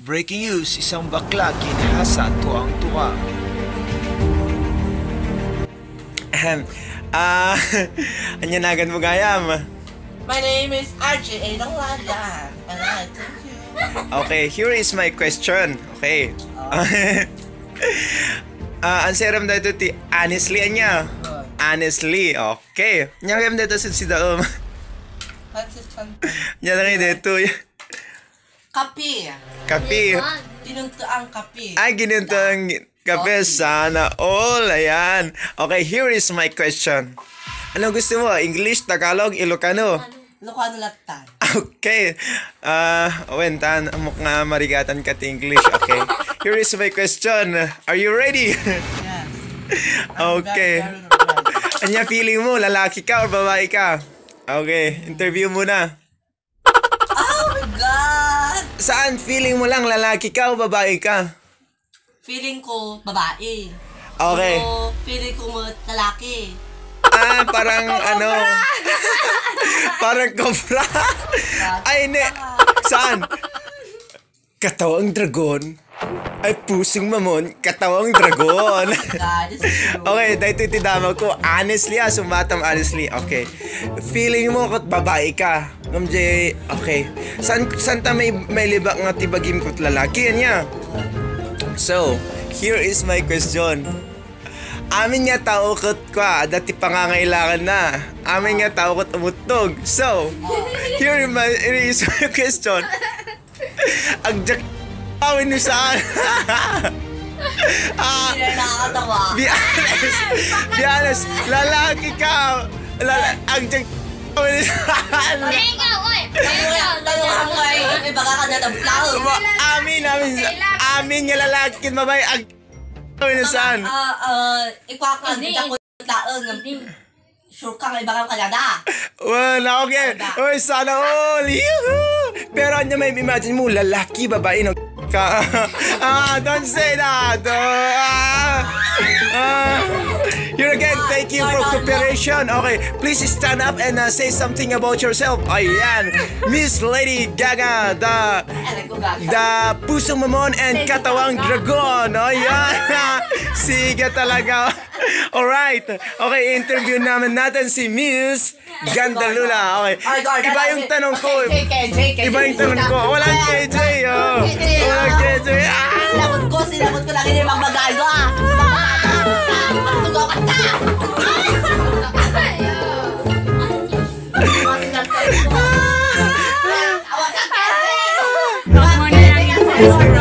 Breaking news, isang bakla kinahasa tuwang-tuwa. Anyanagan mo gayam. My name is RJ Adonglada, and I thank you. Okay, here is my question. Okay. Anseram dito ti honestly anya. Honestly, okay. Nyakam dito si daom. What's it called? Nya lang dito. Kape. Kape. Tinunto ang kape. Ay, ginito ang kape. Sana all. Ayan. Okay, here is my question. Anong gusto mo? English, Tagalog, Ilocano? Ilocano latan. Okay. Wentan, amok nga marigatan ka ti English. Okay. Here is my question. Are you ready? Yes. Okay. Anya feeling mo? Lalaki ka o babae ka? Okay. Interview muna. Oh my God! Saan feeling mo lang lalaki ka o babae ka? Feeling ko babae. Okay. So, feeling ko lalaki. Parang ano? Parang cobra. Ay, hindi. Saan? Katawang dragon. Ay, pusing mamon. Katawang dragon. God, this is true. Okay, dahil ito itidama ko. Honestly, sumatam honestly. Okay. Feeling mo kot babae ka. Namjay, okay. San ta may libak nga tibagim kot lalaki niya? So, here is my question. Amin nga tao kot kwa, dati pangangailangan na. Amin nga tao kot umutog. So, here is my question. Agjak awin nyo saan? Hindi na nakakatawa. Be honest, lalaki ka. Agjak awin nyo saan? Tanong ako kay iba ka na tabutlaw. Amin nga lalaki mabay. Awin nyo saan? Ikwakan, dakot laang. Sure ka nga iba ka Canada. Wala, okay. Uy, sana all. Yuhu! Pero ano may imagine mo, lalaki, babae, no? Don't say that. Here again, thank you for cooperation. Okay, please stand up and say something about yourself. Ayan, Miss Lady Gaga, the Pusong Mamon and Katawang Dragon. Ayan, sige talaga. Alright, okay, interview natin si Miss Gandalula. Okay, iba yung tanong ko. Iba yung tanong ko. Walang KJ, oh. Walang KJ. Sinabot ko lang hindi magmagayo ah. Magtugaw ka ta. Awag ka, Kevin.